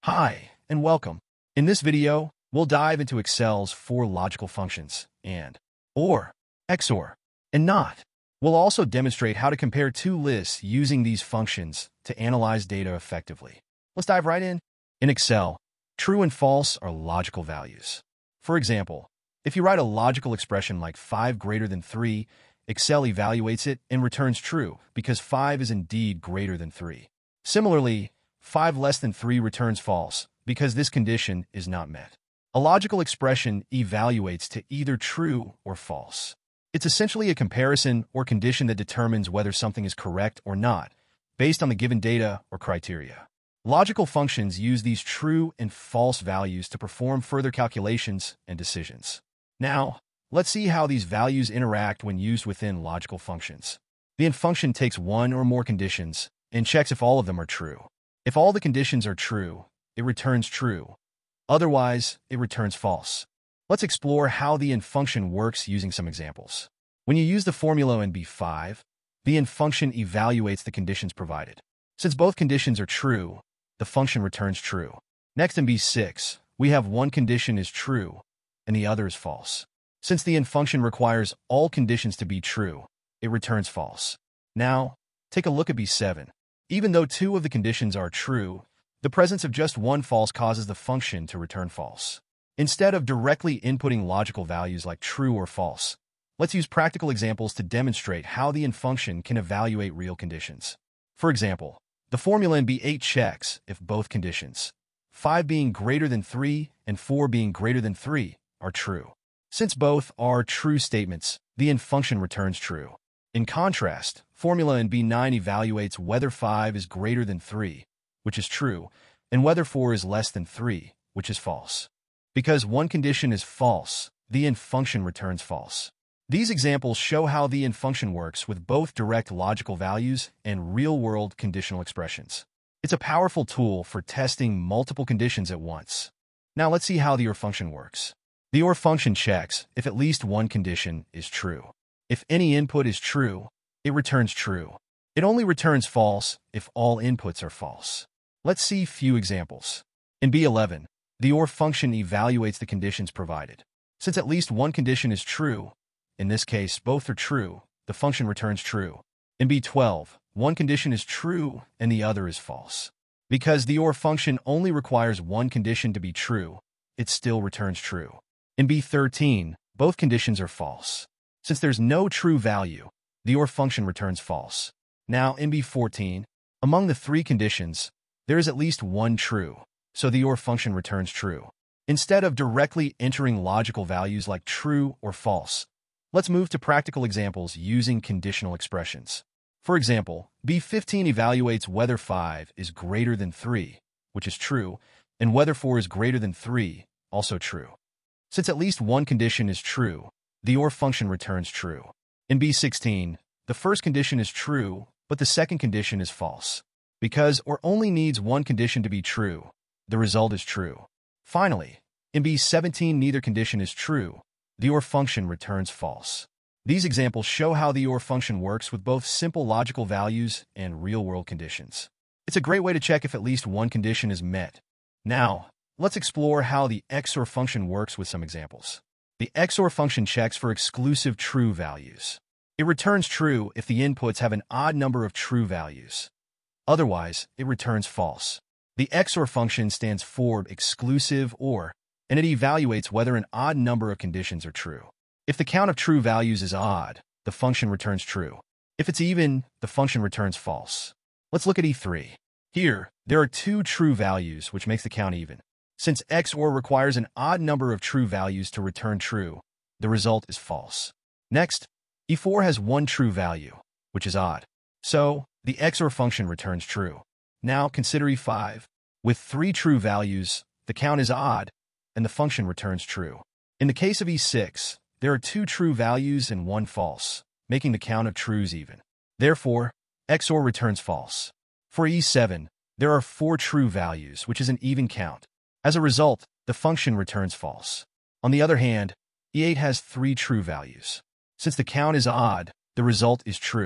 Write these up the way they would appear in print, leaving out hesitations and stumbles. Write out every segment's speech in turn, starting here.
Hi, and welcome. In this video, we'll dive into Excel's 4 logical functions, and, or, XOR, and not. We'll also demonstrate how to compare two lists using these functions to analyze data effectively. Let's dive right in. In Excel, true and false are logical values. For example, if you write a logical expression like 5 greater than 3, Excel evaluates it and returns true because 5 is indeed greater than 3. Similarly, 5 less than 3 returns false because this condition is not met. A logical expression evaluates to either true or false. It's essentially a comparison or condition that determines whether something is correct or not, based on the given data or criteria. Logical functions use these true and false values to perform further calculations and decisions. Now, let's see how these values interact when used within logical functions. The INT function takes one or more conditions and checks if all of them are true. If all the conditions are true, it returns true. Otherwise, it returns false. Let's explore how the INT function works using some examples. When you use the formula in B5, the INT function evaluates the conditions provided. Since both conditions are true, the function returns true. Next in B6, we have one condition is true and the other is false. Since the INT function requires all conditions to be true, it returns false. Now, take a look at B7. Even though two of the conditions are true, the presence of just one false causes the function to return false. Instead of directly inputting logical values like true or false, let's use practical examples to demonstrate how the INT function can evaluate real conditions. For example, the formula in B8 checks if both conditions, 5 being greater than 3 and 4 being greater than 3, are true. Since both are true statements, the INT function returns true. In contrast, formula in B9 evaluates whether 5 is greater than 3, which is true, and whether 4 is less than 3, which is false. Because one condition is false, the INT function returns false. These examples show how the INT function works with both direct logical values and real-world conditional expressions. It's a powerful tool for testing multiple conditions at once. Now let's see how the OR function works. The OR function checks if at least one condition is true. If any input is true, it returns true. It only returns false if all inputs are false. Let's see few examples. In B11, the OR function evaluates the conditions provided. Since at least one condition is true, in this case both are true, the function returns true. In B12, one condition is true and the other is false. Because the OR function only requires one condition to be true, it still returns true. In B13, both conditions are false. Since there's no true value, the OR function returns false. Now, in B14, among the 3 conditions, there is at least one true, so the OR function returns true. Instead of directly entering logical values like true or false, let's move to practical examples using conditional expressions. For example, B15 evaluates whether 5 is greater than 3, which is true, and whether 4 is greater than 3, also true. Since at least one condition is true, the OR function returns true. In B16, the first condition is true, but the second condition is false. Because OR only needs one condition to be true, the result is true. Finally, in B17 neither condition is true, the OR function returns false. These examples show how the OR function works with both simple logical values and real-world conditions. It's a great way to check if at least one condition is met. Now, let's explore how the XOR function works with some examples. The XOR function checks for exclusive true values. It returns true if the inputs have an odd number of true values. Otherwise, it returns false. The XOR function stands for exclusive OR, and it evaluates whether an odd number of conditions are true. If the count of true values is odd, the function returns true. If it's even, the function returns false. Let's look at E3. Here, there are 2 true values, which makes the count even. Since XOR requires an odd number of true values to return true, the result is false. Next, E4 has one true value, which is odd. So, the XOR function returns true. Now consider E5. With 3 true values, the count is odd, and the function returns true. In the case of E6, there are 2 true values and 1 false, making the count of trues even. Therefore, XOR returns false. For E7, there are 4 true values, which is an even count. As a result, the function returns false. On the other hand, E8 has 3 true values. Since the count is odd, the result is true.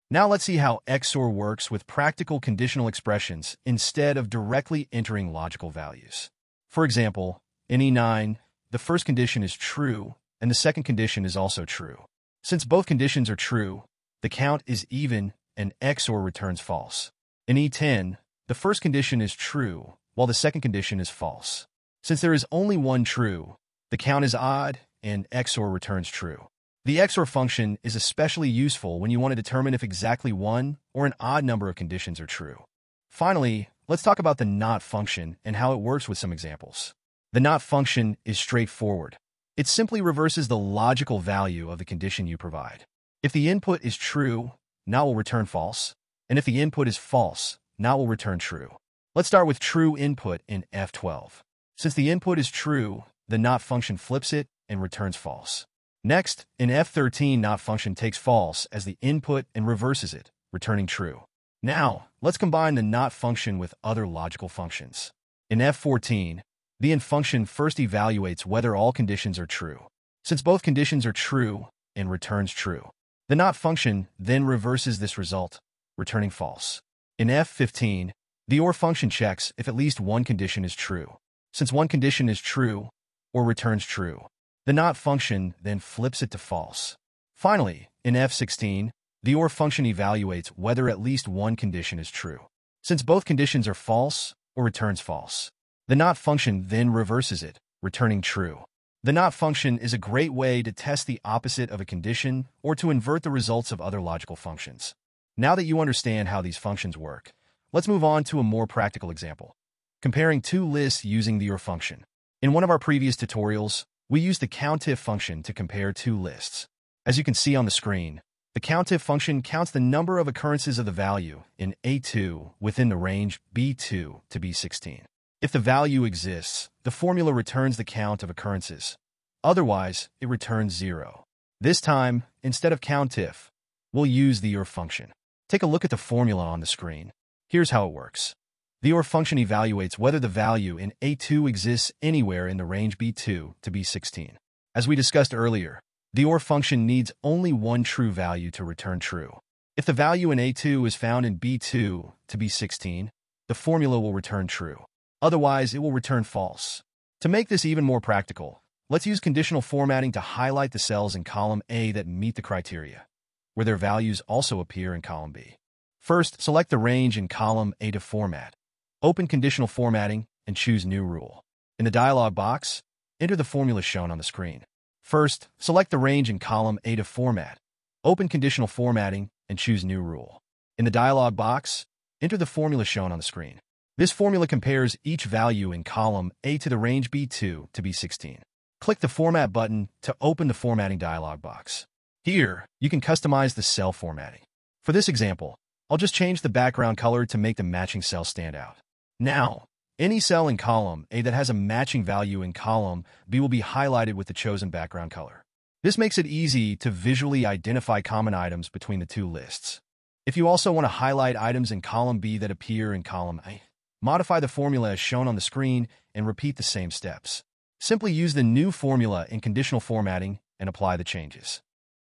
Now let's see how XOR works with practical conditional expressions instead of directly entering logical values. For example, in E9, the first condition is true, and the second condition is also true. Since both conditions are true, the count is even, and XOR returns false. In E10, the first condition is true, while the second condition is false. Since there is only one true, the count is odd, and XOR returns true. The XOR function is especially useful when you want to determine if exactly one or an odd number of conditions are true. Finally, let's talk about the NOT function and how it works with some examples. The NOT function is straightforward. It simply reverses the logical value of the condition you provide. If the input is true, NOT will return false, and if the input is false, NOT will return true. Let's start with true input in F12. Since the input is true, the NOT function flips it and returns false. Next, in F13, NOT function takes false as the input and reverses it, returning true. Now, let's combine the NOT function with other logical functions. In F14, the INT function first evaluates whether all conditions are true. Since both conditions are true, and returns true. The NOT function then reverses this result, returning false. In F15, the OR function checks if at least one condition is true. Since one condition is true, OR returns true. The NOT function then flips it to false. Finally, in F16, the OR function evaluates whether at least one condition is true. Since both conditions are false, OR returns false. The NOT function then reverses it, returning true. The NOT function is a great way to test the opposite of a condition or to invert the results of other logical functions. Now that you understand how these functions work, let's move on to a more practical example. Comparing two lists using the OR function. In one of our previous tutorials, we used the COUNTIF function to compare two lists. As you can see on the screen, the COUNTIF function counts the number of occurrences of the value in A2 within the range B2 to B16. If the value exists, the formula returns the count of occurrences. Otherwise, it returns 0. This time, instead of COUNTIF, we'll use the OR function. Take a look at the formula on the screen. Here's how it works. The OR function evaluates whether the value in A2 exists anywhere in the range B2 to B16. As we discussed earlier, the OR function needs only one true value to return true. If the value in A2 is found in B2 to B16, the formula will return true. Otherwise, it will return false. To make this even more practical, let's use conditional formatting to highlight the cells in column A that meet the criteria, where their values also appear in column B. First, select the range in column A to format. Open conditional formatting and choose New Rule. In the dialog box, enter the formula shown on the screen. First, select the range in column A to format. Open conditional formatting and choose New Rule. In the dialog box, enter the formula shown on the screen. This formula compares each value in column A to the range B2 to B16. Click the Format button to open the formatting dialog box. Here, you can customize the cell formatting. For this example, I'll just change the background color to make the matching cell stand out. Now, any cell in column A that has a matching value in column B will be highlighted with the chosen background color. This makes it easy to visually identify common items between the two lists. If you also want to highlight items in column B that appear in column A, modify the formula as shown on the screen and repeat the same steps. Simply use the new formula in conditional formatting and apply the changes.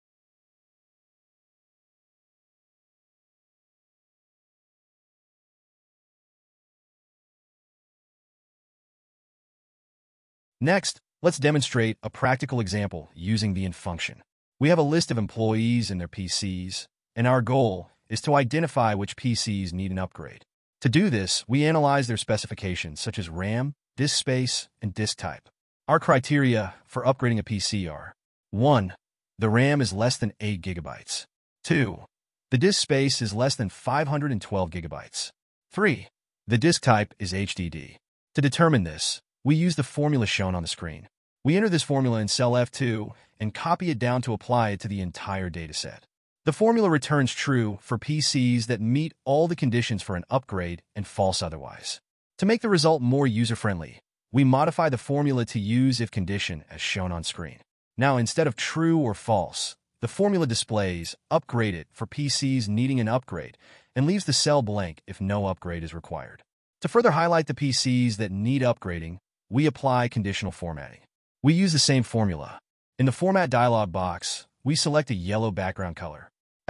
Next, let's demonstrate a practical example using the INT function. We have a list of employees and their PCs, and our goal is to identify which PCs need an upgrade. To do this, we analyze their specifications such as RAM, disk space, and disk type. Our criteria for upgrading a PC are 1. The RAM is less than 8 GB. 2. The disk space is less than 512 GB. 3. The disk type is HDD. To determine this, we use the formula shown on the screen. We enter this formula in cell F2 and copy it down to apply it to the entire dataset. The formula returns true for PCs that meet all the conditions for an upgrade and false otherwise. To make the result more user-friendly, we modify the formula to use if condition as shown on screen. Now, instead of true or false, the formula displays upgraded for PCs needing an upgrade and leaves the cell blank if no upgrade is required. To further highlight the PCs that need upgrading, we apply conditional formatting. We use the same formula. In the Format dialog box, we select a yellow background color.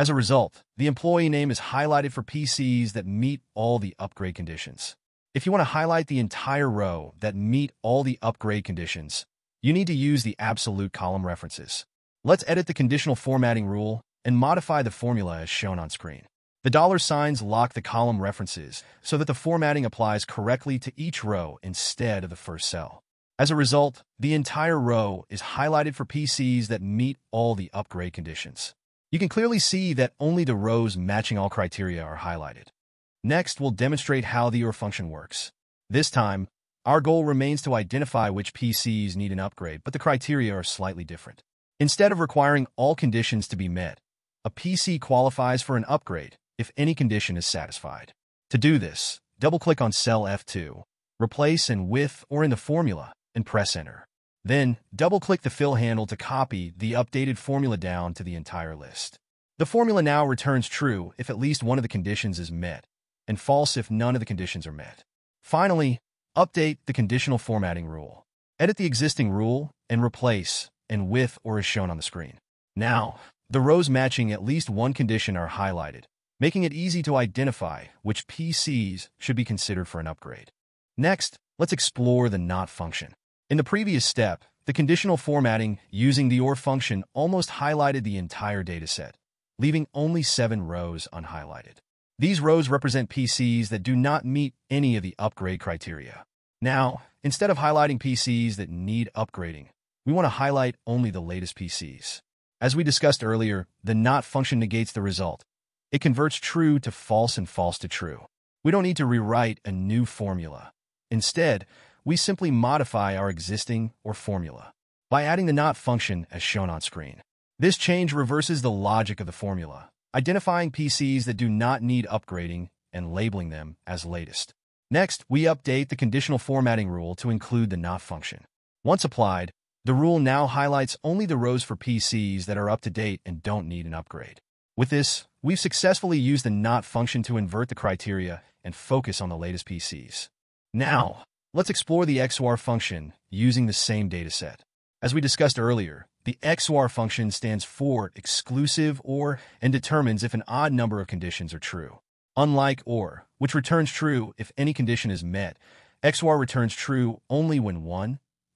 As a result, the employee name is highlighted for PCs that meet all the upgrade conditions. If you want to highlight the entire row that meet all the upgrade conditions, you need to use the absolute column references. Let's edit the conditional formatting rule and modify the formula as shown on screen. The $signs lock the column references so that the formatting applies correctly to each row instead of the first cell. As a result, the entire row is highlighted for PCs that meet all the upgrade conditions. You can clearly see that only the rows matching all criteria are highlighted. Next, we'll demonstrate how the XOR function works. This time, our goal remains to identify which PCs need an upgrade, but the criteria are slightly different. Instead of requiring all conditions to be met, a PC qualifies for an upgrade if any condition is satisfied. To do this, double-click on cell F2, replace in with or in the formula, and press Enter. Then, double-click the fill handle to copy the updated formula down to the entire list. The formula now returns true if at least one of the conditions is met, and false if none of the conditions are met. Finally, update the conditional formatting rule. Edit the existing rule and replace in with or as shown on the screen. Now, the rows matching at least one condition are highlighted, making it easy to identify which PCs should be considered for an upgrade. Next, let's explore the NOT function. In the previous step, the conditional formatting using the XOR function almost highlighted the entire dataset, leaving only 7 rows unhighlighted. These rows represent PCs that do not meet any of the upgrade criteria. Now, instead of highlighting PCs that need upgrading, we want to highlight only the latest PCs. As we discussed earlier, the NOT function negates the result. It converts true to false and false to true. We don't need to rewrite a new formula. Instead, we simply modify our existing XOR formula by adding the NOT function as shown on screen. This change reverses the logic of the formula, identifying PCs that do not need upgrading and labeling them as latest. Next, we update the conditional formatting rule to include the NOT function. Once applied, the rule now highlights only the rows for PCs that are up to date and don't need an upgrade. With this, we've successfully used the NOT function to invert the criteria and focus on the latest PCs. Now, let's explore the XOR function using the same dataset. As we discussed earlier, the XOR function stands for exclusive OR and determines if an odd number of conditions are true. Unlike OR, which returns true if any condition is met, XOR returns true only when 1,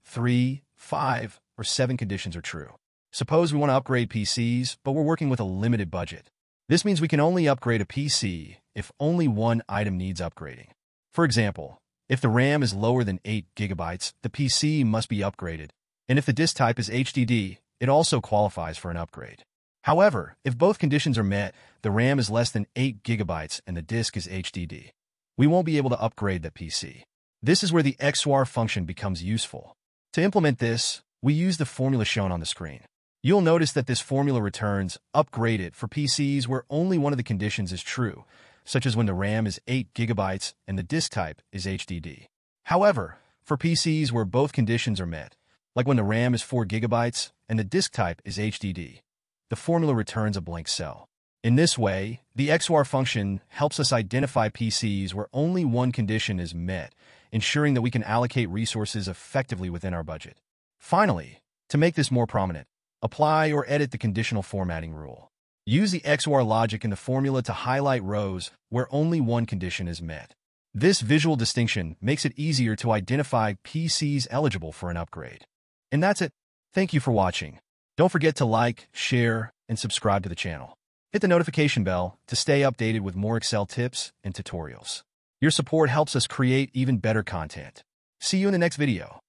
3, 5, or 7 conditions are true. Suppose we want to upgrade PCs, but we're working with a limited budget. This means we can only upgrade a PC if only one item needs upgrading. For example, if the RAM is lower than 8 GB, the PC must be upgraded, and if the disk type is HDD, it also qualifies for an upgrade. However, if both conditions are met, the RAM is less than 8 GB and the disk is HDD, we won't be able to upgrade that PC. This is where the XOR function becomes useful. To implement this, we use the formula shown on the screen. You'll notice that this formula returns upgraded for PCs where only one of the conditions is true, such as when the RAM is 8 GB and the disk type is HDD. However, for PCs where both conditions are met, like when the RAM is 4 GB and the disk type is HDD, the formula returns a blank cell. In this way, the XOR function helps us identify PCs where only one condition is met, ensuring that we can allocate resources effectively within our budget. Finally, to make this more prominent, apply or edit the conditional formatting rule. Use the XOR logic in the formula to highlight rows where only one condition is met. This visual distinction makes it easier to identify PCs eligible for an upgrade. And that's it. Thank you for watching. Don't forget to like, share, and subscribe to the channel. Hit the notification bell to stay updated with more Excel tips and tutorials. Your support helps us create even better content. See you in the next video.